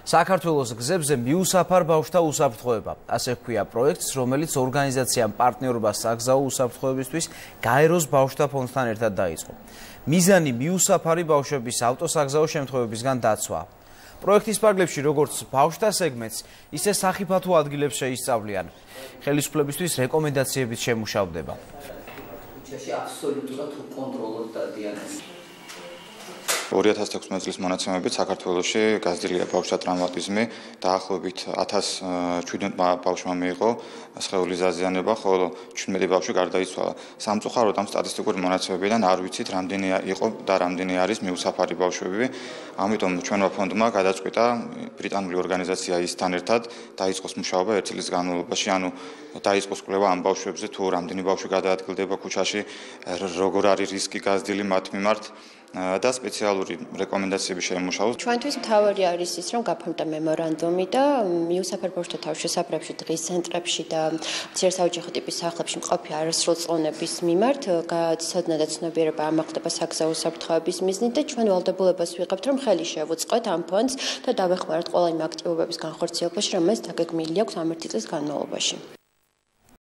საქართველოს გზებზე მიუსაფარ ბავშვთა უსაფრთხოება. ასე ჰქვია პროექტს, რომელიც ორგანიზაციამ პარტნიორობას საგზაო უსაფრთხოებისთვის გაეროს ბავშვთა ფონდთან ერთად დაიწყო. მიზანი მიუსაფარი ბავშვების ავტოსაგზაო შემთხვევებისგან დაცვა. პროექტის პარკლებში როგორც ბავშვთა სეგმენტს, ისე სახიფათო ადგილებს შეისწავლიან. ხელისუფლებისთვის რეკომენდაციებით შემუშავდება. აბსოლუტურად უკონტროლოდ დადიან. 2016 წლის მონაცემებით საქართველოში გაზრდილია ბავშვთა ტრავმატიზმი, დაახლოებით 1007 ბავშვმა მიიღო სხეულის დაზიანება, ხოლო 17 ბავშვი გარდაიცვალა. სამწუხაროდ ამ სტატისტიკური მონაცემებიდან არ ვიცით, რამდენი იყო და რამდენი არის მიუსაფარი ბავშვები. ამიტომ ჩვენმა ფონდმა გადაწყვიტა ბრიტანული ორგანიზაცია ისთან ერთად დაიწყოს მუშაობა 1 წლის განმავლობაში, ანუ დაიწყოს კვლევა ამ ბავშვებზე, თუ რამდენი ბავშვი გადაადგილდება ქუჩაში, როგორ არის რისკი გაზრდილი მათ მიმართ. და სპეციალური რეკომენდაციები შეიმუშაოს. ჩვენთვის მთავარი არის ის, რომ გაფორმდა მემორანდუმი და მიუსაფარ ბავშვთა თავშესაფრებში, დღის ცენტრებში და მცირესაოჯახო ტიპის სახლებში მყოფი არასრულწლოვნების მიმართ გაცოდნა და ცნობიერება ამაღლდება საგზაო უსაფრთხოების მიზნით და ჩვენ ვალდებულებას ვიღებთ, რომ ხელი შევუწყოთ ამ ფონდს და დავეხმაროთ ყველა იმ აქტივობების განხორციელებაში, რომელიც დაგეგმილი აქვს ამ 1 წლის განმავლობაში.